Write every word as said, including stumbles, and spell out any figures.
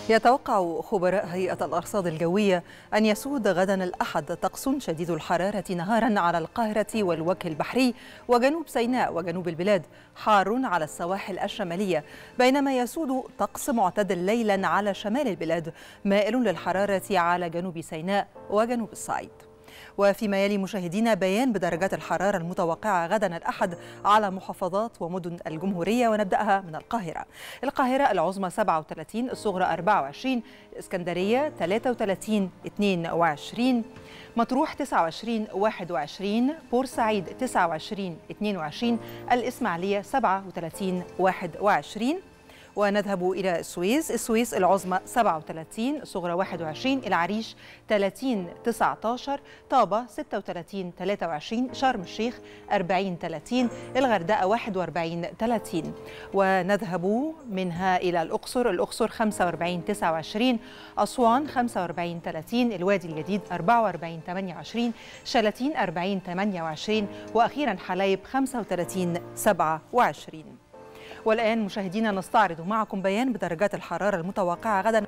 يتوقع خبراء هيئة الأرصاد الجوية أن يسود غدا الأحد طقس شديد الحرارة نهارا على القاهرة والوجه البحري وجنوب سيناء وجنوب البلاد، حار على السواحل الشمالية، بينما يسود طقس معتدل ليلا على شمال البلاد، مائل للحرارة على جنوب سيناء وجنوب الصعيد. وفيما يلي مشاهدينا بيان بدرجات الحرارة المتوقعة غدا الأحد على محافظات ومدن الجمهورية، ونبدأها من القاهرة. القاهرة العظمى سبعة وثلاثين، الصغرى أربعة وعشرين، الإسكندرية ثلاثة وثلاثين اثنين وعشرين، مطروح تسعة وعشرين واحد وعشرين، بورسعيد تسعة وعشرين اثنين وعشرين، الإسماعيلية سبعة وثلاثين واحد وعشرين. ونذهب إلى السويس. السويس العظمى سبعة وثلاثين، الصغرى واحد وعشرين، العريش ثلاثين تسعة عشر، طابة ستة وثلاثين ثلاثة وعشرين، شرم الشيخ أربعين ثلاثين، الغردقة واحد وأربعين ثلاثين. ونذهب منها إلى الأقصر. الأقصر خمسة وأربعين تسعة وعشرين، أسوان خمسة وأربعين ثلاثين، الوادي الجديد أربعة وأربعين ثمانية وعشرين، شلاتين أربعين ثمانية وعشرين، وأخيرا حلايب خمسة وثلاثين سبعة وعشرين. والآن مشاهدينا نستعرض معكم بيان بدرجات الحرارة المتوقعة غدا